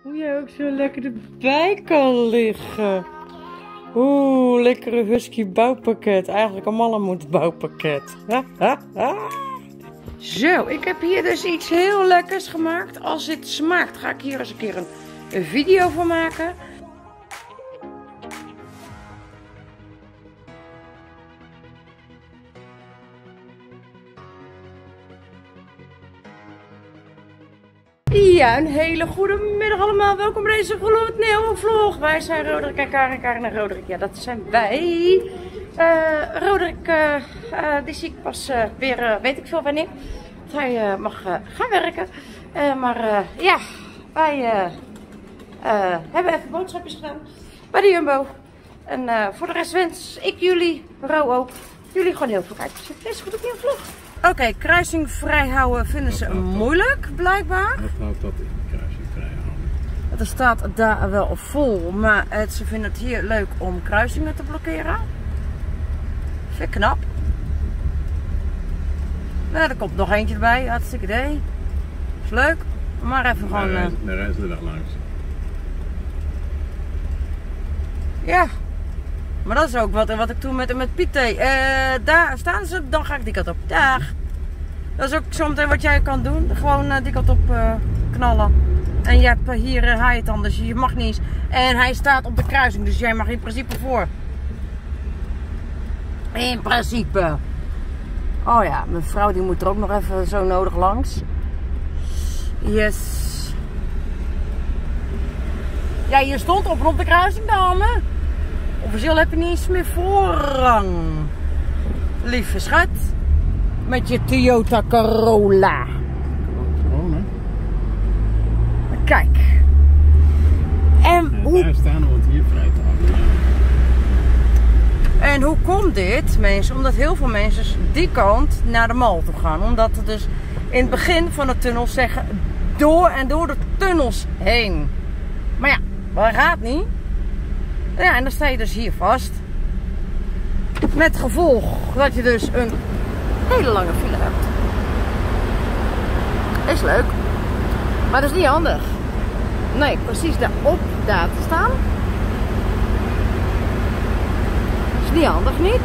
Hoe jij ook zo lekker erbij kan liggen. Oeh, lekkere husky bouwpakket. Eigenlijk een mallemoed bouwpakket. Zo, ik heb hier dus iets heel lekkers gemaakt. Als dit smaakt, ga ik hier eens een keer een video van maken. Ja, een hele goede middag allemaal. Welkom bij deze gloednieuwe vlog. Wij zijn Roderick en Karen en Roderick. Ja, dat zijn wij. Roderick, die zie ik pas weer, weet ik veel wanneer. Hij mag gaan werken. Maar ja, wij hebben even boodschapjes gedaan bij de Jumbo. En voor de rest wens ik jullie, Ro ook, jullie gewoon heel veel kijkers. Deze goed op nieuwe vlog. Oké, kruising vrijhouden vinden ze moeilijk, blijkbaar. Wat houdt dat in, kruising vrijhouden? Er staat daar wel vol, maar ze vinden het hier leuk om kruisingen te blokkeren. Vind ik knap. Nou, er komt nog eentje erbij, hartstikke idee. Is leuk, maar even gewoon... Daar reizen de dag langs. Ja, maar dat is ook wat ik toen met Piet deed. Daar staan ze, dan ga ik die kant op. Dag. Dat is ook zometeen wat jij kan doen. Gewoon die kant op knallen. En je hebt hier hij dan, dus je mag niet eens. En hij staat op de kruising, dus jij mag in principe voor. In principe. Oh ja, mijn vrouw die moet er ook nog even zo nodig langs. Yes. Ja, je stond op de kruising, dame. Officieel heb je niet eens meer voorrang. Lieve schat. Met je Toyota Corolla. Gewoon, hè? Kijk. En hoe... Daar staan we het hier vrij te houden. En hoe komt dit, mensen? Omdat heel veel mensen die kant naar de mal toe gaan. Omdat er dus in het begin van de tunnel zeggen door en door de tunnels heen. Maar ja, dat gaat niet. Ja, en dan sta je dus hier vast. Met gevolg dat je dus een hele lange file hebt. Is leuk. Maar dat is niet handig. Nee, precies daarop daar te staan. Is niet handig, niet?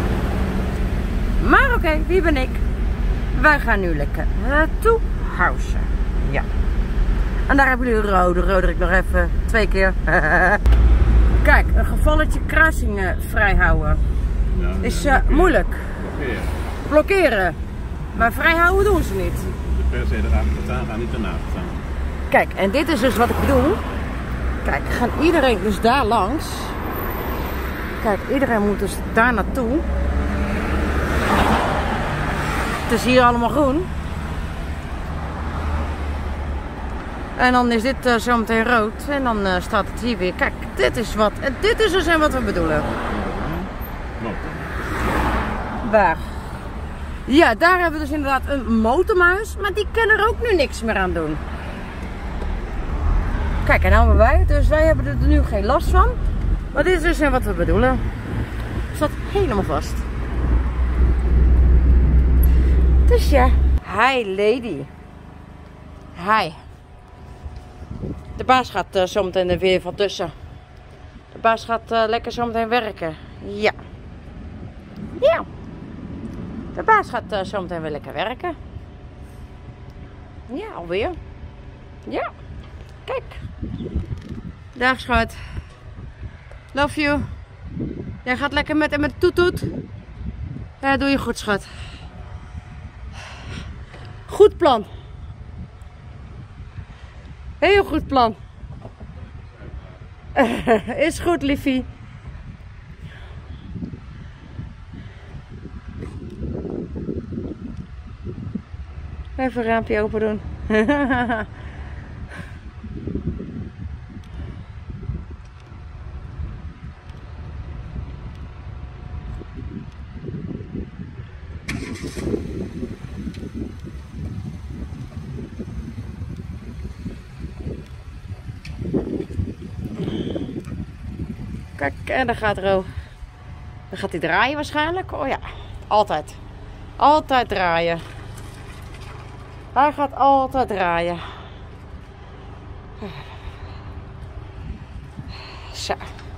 Maar oké, wie ben ik? Wij gaan nu lekker toe huizen. Ja. En daar hebben jullie Roderick nog even 2 keer. Kijk, een gevalletje kruisingen vrijhouden is moeilijk. Blokkeren. Maar vrijhouden doen ze niet. De per se erachter staan, gaan niet ernaast staan. Kijk, en dit is dus wat ik bedoel. Kijk, gaan iedereen dus daar langs. Kijk, iedereen moet dus daar naartoe. Het is hier allemaal groen. En dan is dit zometeen rood. En dan staat het hier weer. Kijk, dit is wat. En dit is dus wat we bedoelen. Waar? Ja, daar hebben we dus inderdaad een motormuis. Maar die kan er ook nu niks meer aan doen. Kijk, en nou hebben wij. Dus wij hebben er nu geen last van. Maar dit is dus wat we bedoelen. Staat helemaal vast. Dus ja. Hi lady. Hi. De baas gaat zometeen er weer van tussen. De baas gaat lekker zometeen werken. Ja. Ja. De baas gaat zometeen weer lekker werken. Ja, alweer. Ja. Kijk. Dag schat. Love you. Jij gaat lekker met de toet. Ja, doe je goed schat. Goed plan. Heel goed plan. Is goed, liefie. Even een raampje open doen. Kijk, en daar gaat Ro. Dan gaat hij draaien waarschijnlijk. Oh ja, altijd. Altijd draaien. Hij gaat altijd draaien. Zo.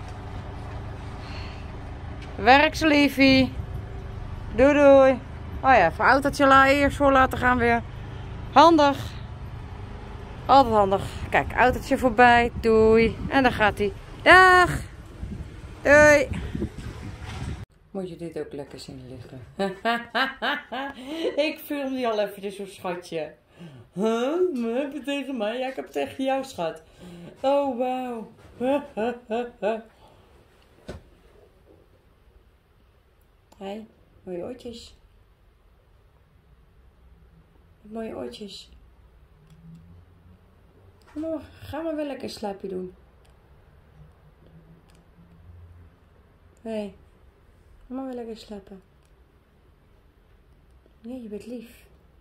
Werk zo, liefie. Doei doei. Oh ja, even autootje eerst voor laten gaan weer. Handig. Altijd handig. Kijk, autootje voorbij. Doei. En dan gaat hij. Dag. Doei. Moet je dit ook lekker zien liggen? Ik film die al eventjes, zo'n schatje. Huh? Heb je tegen mij? Ja, ik heb het tegen jou, schat. Oh, wauw. Hé, mooie oortjes. Mooie oortjes. Nou, ga maar wel lekker een slaapje doen. Hé, ga maar wel lekker slapen. Nee, je bent lief.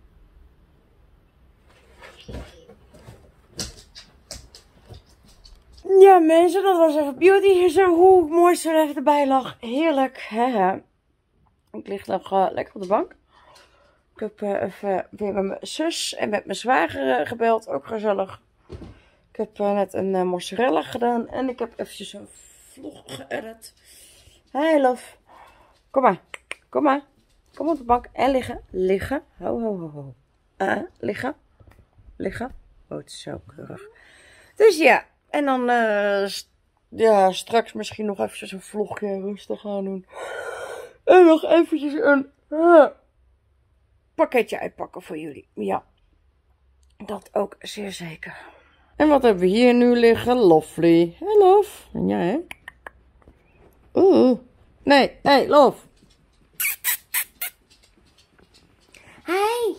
Ja mensen, dat was even beauty. Zo hoe mooi ze er even erbij lag. Heerlijk. Hè? Ik lig nog lekker op de bank. Ik heb even weer met mijn zus en met mijn zwager gebeld. Ook gezellig. Ik heb net een mozzarella gedaan. En ik heb eventjes een vlog geëdit. Hey love. Kom maar. Kom maar. Kom op de bank. En liggen. Liggen. Ho ho ho ho. Liggen. Liggen. Oh, het is zo keurig. Dus ja. En dan ja, straks misschien nog eventjes een vlogje rustig gaan doen. En nog eventjes een pakketje uitpakken voor jullie. Ja, dat ook zeer zeker. En wat hebben we hier nu liggen? Lovely. Hey, Lof. En jij, hè? Nee, hey, Lof. Hey.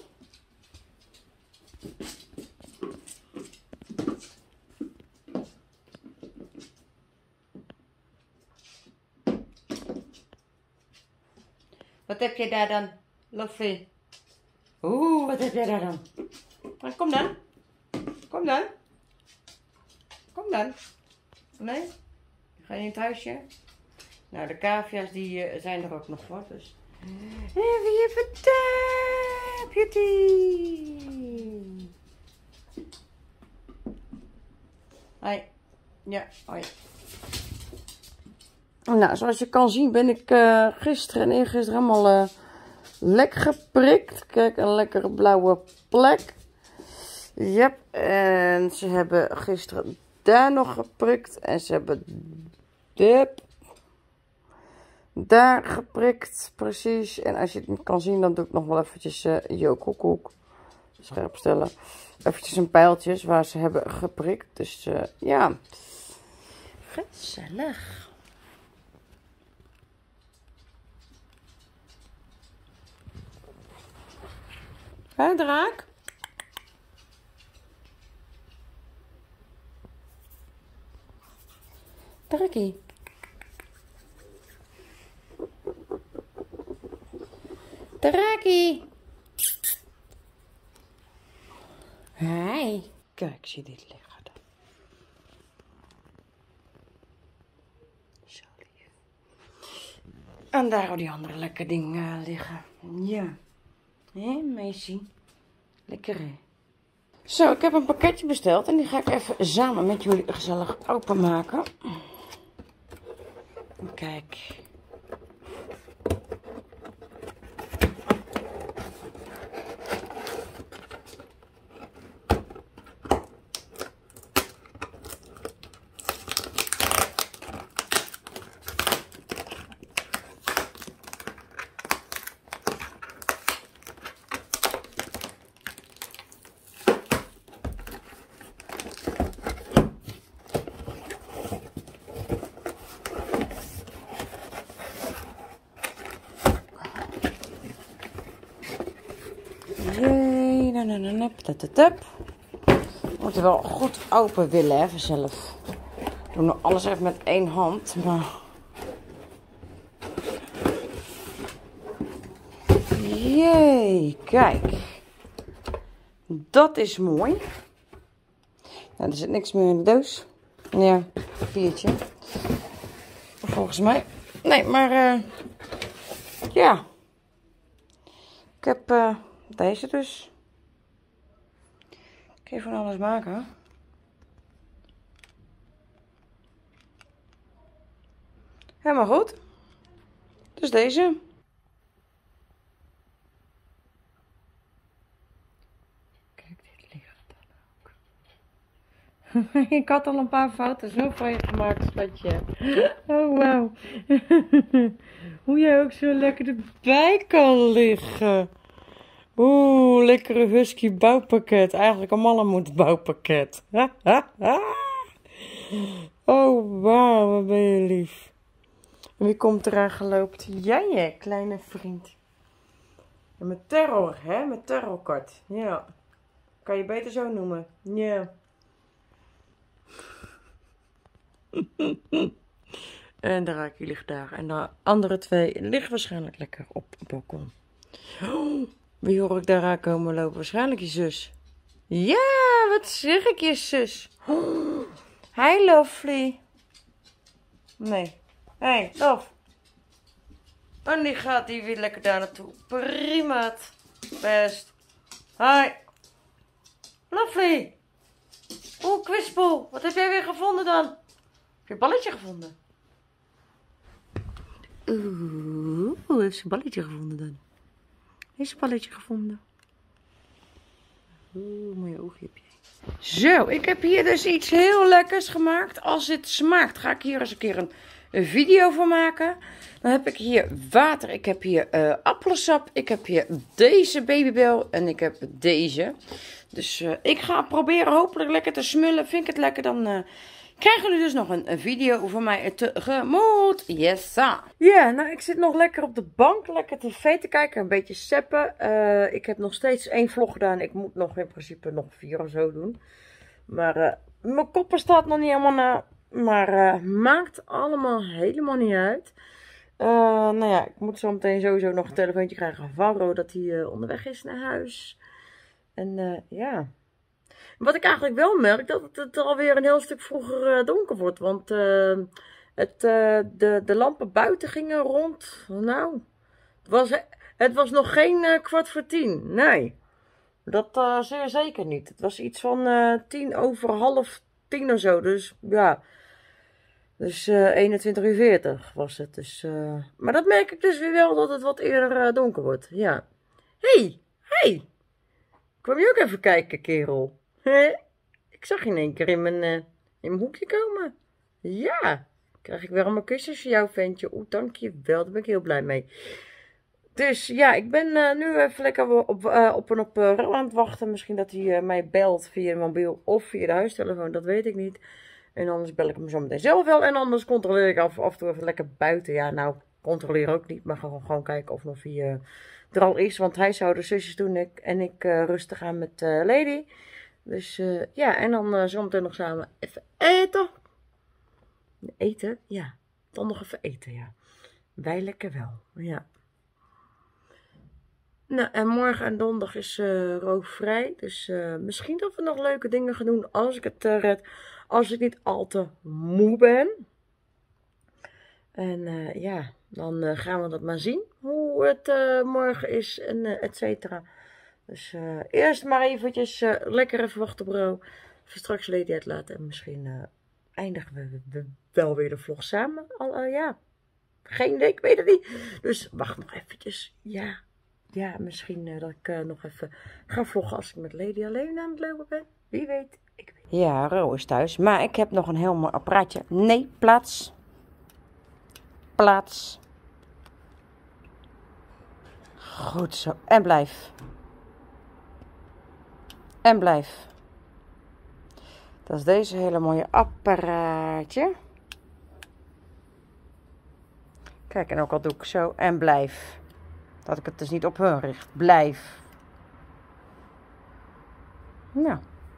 Wat heb je daar dan, Lovely? Wat heb jij daar dan? Nou, kom dan. Kom dan. Kom dan. Nee? Ga je in het huisje? Nou, de cavia's die zijn er ook nog voor, dus. Even je beauty. Hoi. Ja, hoi. Nou, zoals je kan zien ben ik gisteren en eergisteren helemaal lek geprikt. Kijk, een lekkere blauwe plek. Yep, en ze hebben gisteren daar nog geprikt. En ze hebben daar geprikt, precies. En als je het niet kan zien, dan doe ik nog wel eventjes koekoek. Scherp stellen. Eventjes een pijltjes waar ze hebben geprikt. Dus ja, gezellig. Hé, draak? Draakie. Draakie. Hi. Kijk, zie dit liggen. Zo lief. En daar al die andere lekker dingen liggen. Ja. Hé, meisje. Lekker, hè? Zo, ik heb een pakketje besteld en die ga ik even samen met jullie gezellig openmaken. Kijk. We moeten wel goed open willen, hè, vanzelf. Ik doe nog alles even met één hand, maar... Jee, kijk. Dat is mooi. Nou, er zit niks meer in de doos. Ja, papiertje. Volgens mij. Nee, maar... ja. Ik heb deze dus. Ik ga van alles maken. Helemaal goed. Dus deze. Kijk, dit ligt dan ook. Ik had al een paar foto's van je gemaakt, schatje. Oh, wauw. Hoe jij ook zo lekker erbij kan liggen. Oeh, lekkere husky bouwpakket. Eigenlijk een mallemoed bouwpakket. Oh, wauw, wat ben je lief. En wie komt eraan gelopen? Jij, kleine vriend. En met terror, hè? Met terrorkart. Ja. Kan je beter zo noemen. Ja. En de Raki ligt daar. En de andere twee liggen waarschijnlijk lekker op het balkon. Oh, wie hoor ik daar aankomen lopen? Waarschijnlijk je zus. Ja, wat zeg ik je zus? Oh, hi, lovely. Nee. Hey, love. En die gaat hier weer lekker daar naartoe. Prima. Best. Hi. Lovely. Oeh, kwispel. Wat heb jij weer gevonden dan? Heb je een balletje gevonden? Oeh, heeft ze een balletje gevonden dan? Heeft ze een balletje gevonden? Oeh, mooie oogje heb je. Zo, ik heb hier dus iets heel lekkers gemaakt. Als het smaakt, ga ik hier eens een keer een video van maken. Dan heb ik hier water, ik heb hier appelsap, ik heb hier deze Babybel en ik heb deze. Dus ik ga proberen hopelijk lekker te smullen. Vind ik het lekker, dan krijgen jullie dus nog een video van mij tegemoet. Yes, sir. Ja, nou ik zit nog lekker op de bank, lekker tv te kijken, een beetje seppen. Ik heb nog steeds 1 vlog gedaan. Ik moet nog in principe nog 4 of zo doen. Maar mijn koppen staat nog niet helemaal na. Maar maakt allemaal helemaal niet uit. Nou ja, ik moet zo meteen sowieso nog een telefoontje krijgen van Ro dat hij onderweg is naar huis. En ja. Wat ik eigenlijk wel merk, dat het alweer een heel stuk vroeger donker wordt. Want de lampen buiten gingen rond. Nou, het was nog geen 9:15. Nee, dat zeer zeker niet. Het was iets van 10:30 of zo. Dus ja, dus 21:40 was het. Dus, maar dat merk ik dus weer wel, dat het wat eerder donker wordt. Ja. Hey. Kwam je ook even kijken, kerel? Ik zag je in 1 keer in mijn hoekje komen. Ja, krijg ik weer allemaal kusjes voor jou, ventje. Oeh, dankjewel, daar ben ik heel blij mee. Dus ja, ik ben nu even lekker op Ro aan het wachten. Misschien dat hij mij belt via de mobiel of via de huistelefoon, dat weet ik niet. En anders bel ik hem zo meteen zelf wel. En anders controleer ik af en toe even lekker buiten. Ja, nou, controleer ook niet, maar gewoon kijken of nog via er al is. Want hij zou de zusjes doen en ik rustig aan met Lady. Dus ja, en dan zometeen nog samen even eten. Eten? Ja. Dan nog even eten, ja. Wij lekker wel, ja. Nou, en morgen en donderdag is Ro vrij. Dus misschien dat we nog leuke dingen gaan doen als ik het red. Als ik niet al te moe ben. En ja, dan gaan we dat maar zien. Hoe het morgen is en et cetera. Dus eerst maar eventjes lekker even wachten op Ro. Even straks Lady uitlaten. En misschien eindigen we wel weer de vlog samen. Ja, geen idee, ik weet het niet. Dus wacht nog eventjes. Ja, misschien dat ik nog even ga vloggen als ik met Lady alleen aan het lopen ben. Wie weet, ik weet. Ja, Ro is thuis. Maar ik heb nog een heel mooi apparaatje. Nee, plaats. Plaats. Goed zo. En blijf. En blijf. Dat is deze hele mooie apparaatje. Kijk, en ook al doe ik zo. En blijf. Dat ik het dus niet op hun richt. Blijf. Nou.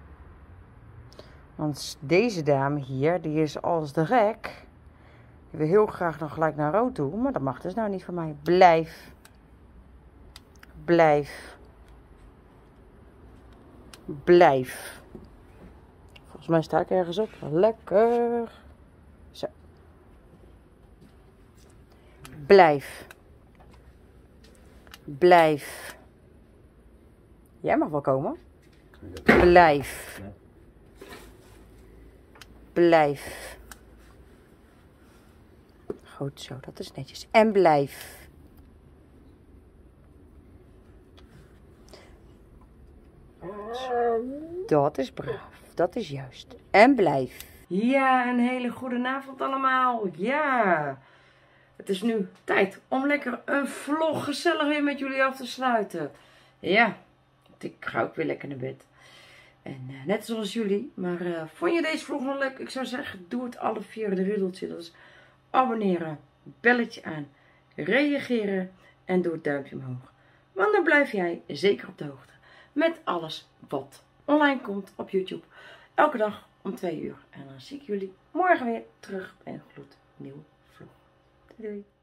Want deze dame hier, die is als de gek. Die wil heel graag nog gelijk naar Ro toe. Maar dat mag dus nou niet van mij. Blijf. Blijf. Blijf. Volgens mij sta ik ergens op. Lekker. Zo. Blijf. Blijf. Jij mag wel komen. Blijf. Blijf. Goed zo, dat is netjes. En blijf. Dat is braaf. Dat is juist. En blijf. Ja, een hele goede avond allemaal. Ja. Het is nu tijd om lekker een vlog gezellig weer met jullie af te sluiten. Ja. Ik ga ook weer lekker naar bed. En net zoals jullie. Maar vond je deze vlog nog leuk? Ik zou zeggen, doe het alle via de riddeltje. Dat is abonneren, belletje aan, reageren en doe het duimpje omhoog. Want dan blijf jij zeker op de hoogte met alles wat online komt op YouTube. Elke dag om 2 uur. En dan zie ik jullie morgen weer terug bij een gloednieuwe vlog. Doei doei.